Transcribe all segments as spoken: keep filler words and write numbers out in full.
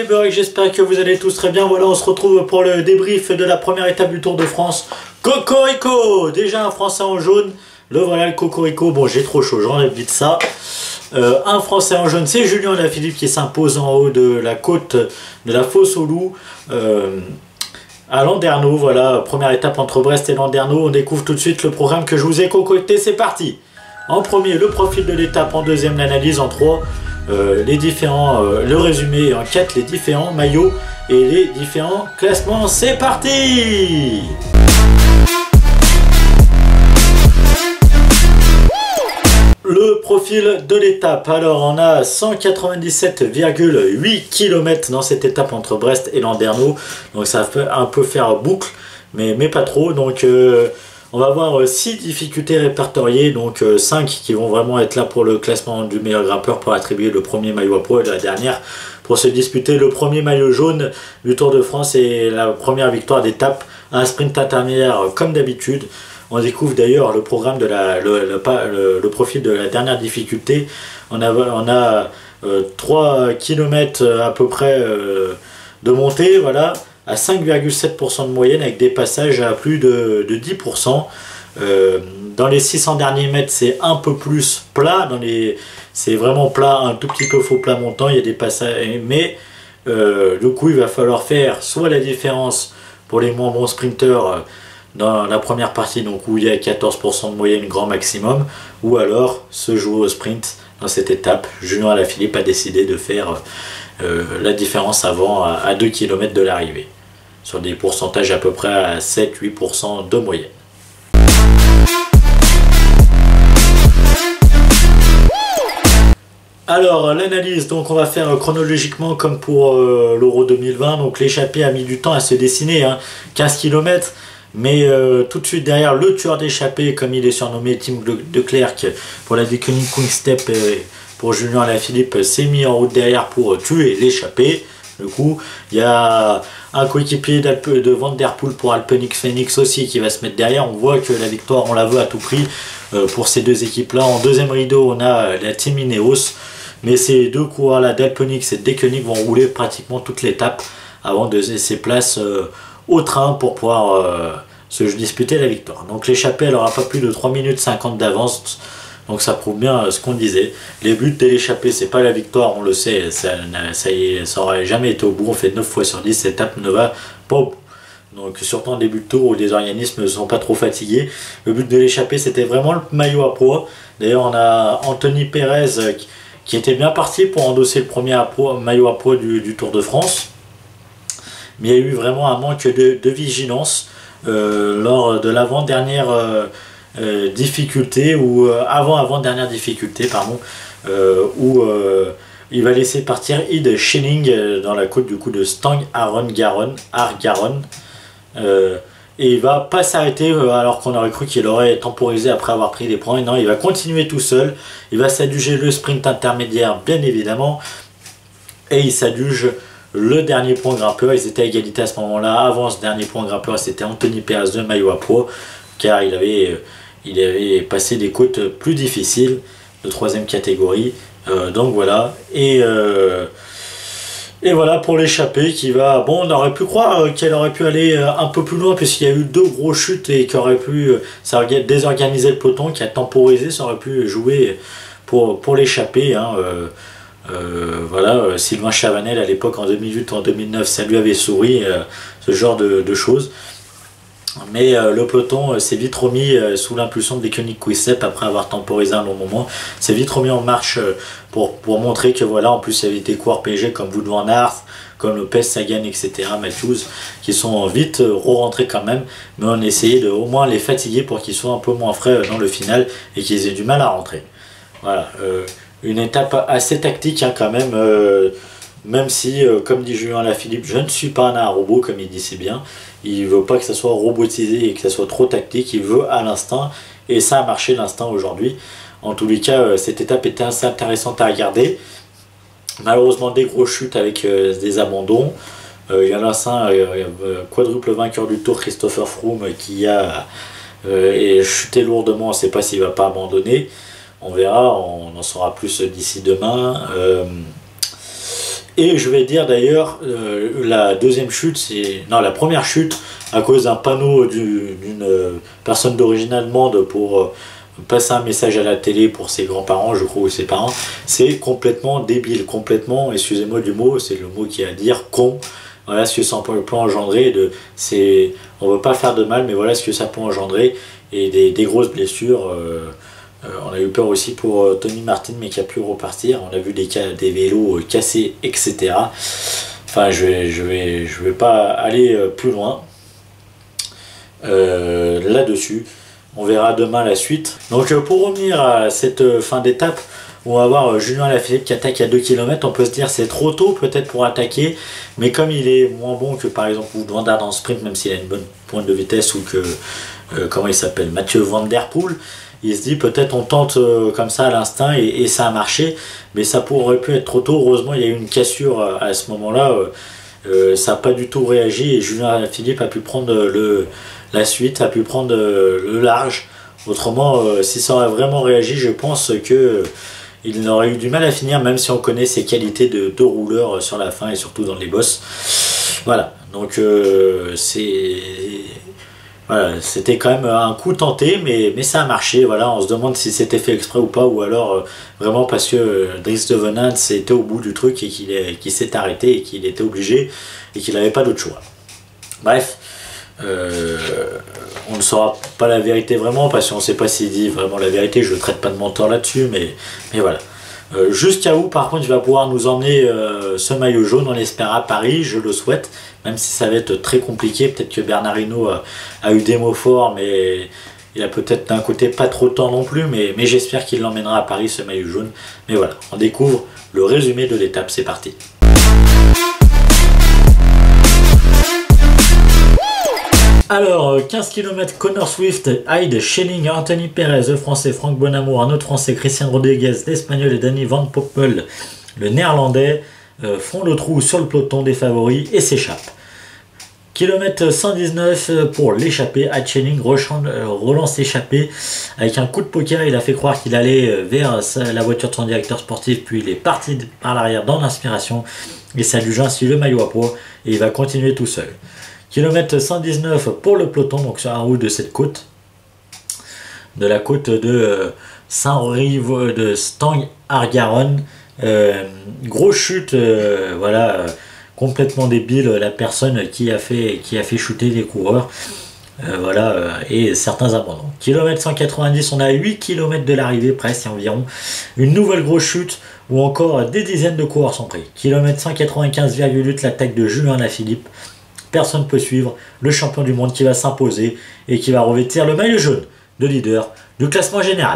les Bureks, j'espère que vous allez tous très bien. Voilà, on se retrouve pour le débrief de la première étape du Tour de France. Cocorico, déjà un Français en jaune. Le voilà, le Cocorico. Bon, j'ai trop chaud, j'enlève vite ça. Euh, un Français en jaune, c'est Julien Alaphilippe qui s'impose en haut de la côte de la Fosse aux Loups. Euh, à Landerneau, voilà, première étape entre Brest et Landerneau. On découvre tout de suite le programme que je vous ai concocté, c'est parti. En premier, le profil de l'étape, en deuxième, l'analyse, en trois, euh, les différents, euh, le résumé, et en quatre, les différents maillots et les différents classements. C'est parti. Le profil de l'étape, alors on a cent quatre-vingt-dix-sept virgule huit kilomètres dans cette étape entre Brest et Landerneau, donc ça fait un peu faire boucle, mais, mais pas trop, donc euh, on va avoir six difficultés répertoriées, donc euh, cinq qui vont vraiment être là pour le classement du meilleur grimpeur pour attribuer le premier maillot à poids et la dernière pour se disputer le premier maillot jaune du Tour de France et la première victoire d'étape, un sprint intermédiaire comme d'habitude. On découvre d'ailleurs le programme de la, le, le, le, le profil de la dernière difficulté. On a, on a euh, trois kilomètres à peu près euh, de montée, voilà, à cinq virgule sept pour cent de moyenne avec des passages à plus de, de dix pour cent. Euh, dans les six cents derniers mètres, c'est un peu plus plat. C'est vraiment plat, un tout petit peu faux plat montant. Il y a des passages, mais euh, du coup, il va falloir faire soit la différence pour les moins bons sprinteurs dans la première partie, donc où il y a quatorze pour cent de moyenne grand maximum, ou alors se jouer au sprint dans cette étape. Julien Alaphilippe a décidé de faire euh, la différence avant à, à deux kilomètres de l'arrivée, sur des pourcentages à peu près à sept à huit pour cent de moyenne. Alors l'analyse, donc on va faire chronologiquement comme pour euh, l'Euro deux mille vingt, donc l'échappée a mis du temps à se dessiner, hein, quinze kilomètres. Mais euh, tout de suite derrière, le tueur d'échappée, comme il est surnommé, Tim de Klerk, pour la Deceuninck Quick-Step, euh, pour Julien Alaphilippe, s'est mis en route derrière pour tuer l'échappée. Du coup, il y a un coéquipier de Van Der Poel pour Alpecin Phoenix aussi qui va se mettre derrière. On voit que la victoire, on la veut à tout prix euh, pour ces deux équipes-là. En deuxième rideau, on a la Team Ineos. Mais ces deux coureurs-là, d'Alpecin et de Deceuninck, vont rouler pratiquement toute l'étape avant de laisser place euh, au train pour pouvoir euh, se disputer la victoire. Donc l'échappée, elle n'aura pas plus de trois minutes cinquante d'avance, donc ça prouve bien euh, ce qu'on disait. Les buts de l'échappée, c'est pas la victoire, on le sait, ça, ça, ça aurait jamais été au bout. On fait neuf fois sur dix, cette étape ne va pas au bout. Donc surtout en début de tour où les organismes ne sont pas trop fatigués. Le but de l'échappée, c'était vraiment le maillot à poids. D'ailleurs, on a Anthony Perez euh, qui était bien parti pour endosser le premier à poids, maillot à poids du, du Tour de France. Mais il y a eu vraiment un manque de, de vigilance euh, lors de l'avant-dernière euh, euh, difficulté, ou euh, avant-avant-dernière difficulté, pardon, euh, où euh, il va laisser partir Ide Schelling euh, dans la côte du coup de Stang Argaronne, Argaronne euh, et il va pas s'arrêter euh, alors qu'on aurait cru qu'il aurait temporisé après avoir pris des points. Et non, il va continuer tout seul, il va s'adjuger le sprint intermédiaire bien évidemment, et il s'adjuge le dernier point grimpeur. Ils étaient à égalité à ce moment-là. Avant ce dernier point grimpeur, c'était Anthony Perez de maillot à poids, car il avait, il avait passé des côtes plus difficiles de troisième catégorie. Euh, donc voilà. Et, euh, et voilà pour l'échappée qui va... Bon, on aurait pu croire qu'elle aurait pu aller un peu plus loin, puisqu'il y a eu deux grosses chutes et qui aurait pu... Ça aurait désorganisé le peloton, qui a temporisé, ça aurait pu jouer pour, pour l'échappée. Hein, euh, Euh, voilà, euh, Sylvain Chavanel à l'époque en deux mille huit ou en deux mille neuf, ça lui avait souri, euh, ce genre de, de choses. Mais euh, le peloton euh, s'est vite remis euh, sous l'impulsion de Deceuninck Quick-Step après avoir temporisé un long moment. S'est vite remis en marche euh, pour, pour montrer que voilà, en plus il y avait des coureurs P G comme Wout van Aert, comme Lopez, Sagan, et cetera, Matthews, qui sont vite euh, re-rentrés quand même, mais on essayait de au moins les fatiguer pour qu'ils soient un peu moins frais euh, dans le final et qu'ils aient du mal à rentrer. Voilà. Euh, Une étape assez tactique hein, quand même, euh, même si, euh, comme dit Julien Alaphilippe, je ne suis pas un robot, comme il dit si bien. Il ne veut pas que ça soit robotisé et que ça soit trop tactique, il veut à l'instinct, et ça a marché l'instinct aujourd'hui. En tous les cas, euh, cette étape était assez intéressante à regarder. Malheureusement, des grosses chutes avec euh, des abandons. Euh, il y en a un euh, quadruple vainqueur du Tour, Christopher Froome, qui a euh, chuté lourdement, on ne sait pas s'il ne va pas abandonner. On verra, on en saura plus d'ici demain. Euh, Et je vais dire d'ailleurs, euh, la deuxième chute, c'est... Non, la première chute, à cause d'un panneau d'une euh, personne d'origine allemande pour euh, passer un message à la télé pour ses grands-parents, je crois, ou ses parents, c'est complètement débile, complètement, excusez-moi du mot, c'est le mot qui a à dire, con. Voilà ce que ça peut engendrer, de, c'est, on ne veut pas faire de mal, mais voilà ce que ça peut engendrer, et des, des grosses blessures. Euh, Euh, on a eu peur aussi pour euh, Tony Martin, mais qui a pu repartir. On a vu des, cas, des vélos euh, cassés, et cetera. Enfin, je vais, je vais, je vais pas aller euh, plus loin euh, là-dessus. On verra demain la suite. Donc, euh, pour revenir à cette euh, fin d'étape, on va voir euh, Julien Alaphilippe qui attaque à deux kilomètres. On peut se dire c'est trop tôt peut-être pour attaquer, mais comme il est moins bon que par exemple Wout dans le sprint, même s'il a une bonne pointe de vitesse, ou que euh, comment il s'appelle, Mathieu Van Der Poel. Il se dit peut-être on tente euh, comme ça à l'instinct et, et ça a marché, mais ça pourrait pu être trop tôt. Heureusement il y a eu une cassure à, à ce moment-là, euh, euh, ça n'a pas du tout réagi et Julien Alaphilippe a pu prendre le, la suite, a pu prendre euh, le large. Autrement, euh, si ça aurait vraiment réagi, je pense que euh, il aurait eu du mal à finir, même si on connaît ses qualités de, de rouleur sur la fin et surtout dans les bosses. Voilà, donc euh, c'est... Voilà, c'était quand même un coup tenté, mais, mais ça a marché. Voilà, on se demande si c'était fait exprès ou pas, ou alors euh, vraiment parce que euh, Dries de Venant était au bout du truc et qu'il qu'il s'est arrêté et qu'il était obligé et qu'il n'avait pas d'autre choix. Bref, euh, on ne saura pas la vérité vraiment parce qu'on ne sait pas s'il dit vraiment la vérité. Je ne traite pas de menteur là-dessus, mais, mais voilà. Euh, Jusqu'à où par contre il va pouvoir nous emmener euh, ce maillot jaune, on l'espère à Paris, je le souhaite, même si ça va être très compliqué. Peut-être que Bernard Hinault a, a eu des mots forts, mais il a peut-être d'un côté pas trop de temps non plus, mais, mais j'espère qu'il l'emmènera à Paris ce maillot jaune. Mais voilà, on découvre le résumé de l'étape, c'est parti. Alors, quinze kilomètres, Connor Swift, Hyde, Schelling, Anthony Perez, le français, Franck Bonamour, un autre français, Christian Rodriguez, l'espagnol et Danny Van Poppel, le néerlandais, euh, font le trou sur le peloton des favoris et s'échappent. Kilomètre cent dix-neuf pour l'échappée, Hyde Schelling relance l'échappée avec un coup de poker. Il a fait croire qu'il allait vers la voiture de son directeur sportif, puis il est parti par l'arrière dans l'inspiration et ça lui joint ainsi le maillot à poids et il va continuer tout seul. Kilomètre cent dix-neuf pour le peloton, donc sur la route de cette côte, de la côte de euh, Saint-Rive de Stang-Argaronne. Euh, grosse chute, euh, voilà, euh, complètement débile, la personne qui a fait, qui a fait chuter les coureurs, euh, voilà, euh, et certains abandons. Kilomètre cent quatre-vingt-dix, on a huit kilomètres de l'arrivée presque environ. Une nouvelle grosse chute où encore des dizaines de coureurs sont pris. Kilomètre cent quatre-vingt-quinze virgule huit, l'attaque de Julien Alaphilippe. Personne ne peut suivre le champion du monde qui va s'imposer et qui va revêtir le maillot jaune de leader du classement général.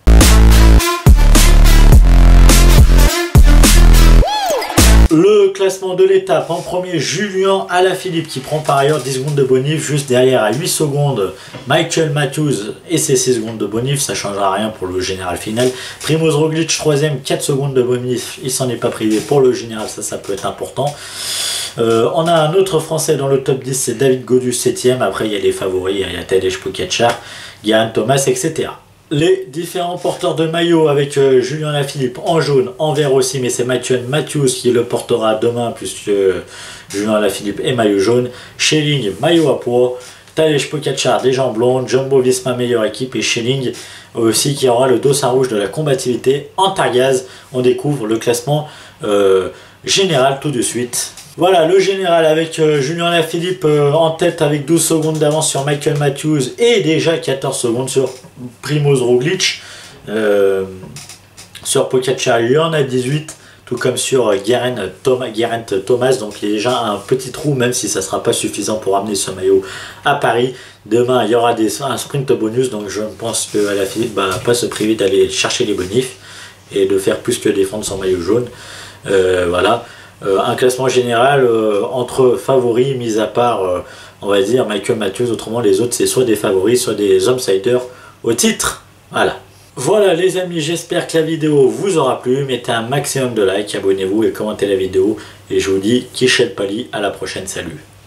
Le classement de l'étape, en premier Julien Alaphilippe qui prend par ailleurs dix secondes de bonus, juste derrière à huit secondes Michael Matthews et ses six secondes de bonus, ça ne changera rien pour le général final. Primoz Roglic troisième, quatre secondes de bonus, il s'en est pas privé pour le général, ça ça peut être important. Euh, on a un autre français dans le top dix, c'est David Gaudu septième, après il y a les favoris, il y a Tadej Pogačar, Geraint Thomas, et cetera. Les différents porteurs de maillot avec euh, Julien Alaphilippe en jaune, en vert aussi, mais c'est Mathieu Matthews qui le portera demain puisque euh, Julien Alaphilippe est maillot jaune. Schelling, maillot à poids. Tadej Pogačar, des jambes blondes. Jumbo Visma, meilleure équipe. Et Schelling aussi qui aura le dossard rouge de la combativité. En Targaz, on découvre le classement euh, général tout de suite. Voilà, le général avec euh, Julien Alaphilippe euh, en tête avec douze secondes d'avance sur Michael Matthews et déjà quatorze secondes sur Primoz Roglic. Euh, sur Pogačar, il y en a dix-huit, tout comme sur Geraint Thomas, Geraint Thomas. Donc il y a déjà un petit trou, même si ça ne sera pas suffisant pour amener ce maillot à Paris. Demain, il y aura des, un sprint bonus, donc je pense que Alaphilippe ne va pas se priver d'aller chercher les bonifs et de faire plus que défendre son maillot jaune. Euh, voilà. Euh, un classement général euh, entre favoris, mis à part, euh, on va dire, Michael Matthews. Autrement, les autres, c'est soit des favoris, soit des outsiders au titre. Voilà. Voilà les amis, j'espère que la vidéo vous aura plu. Mettez un maximum de likes, abonnez-vous et commentez la vidéo. Et je vous dis, Kishel Pali, à la prochaine, salut.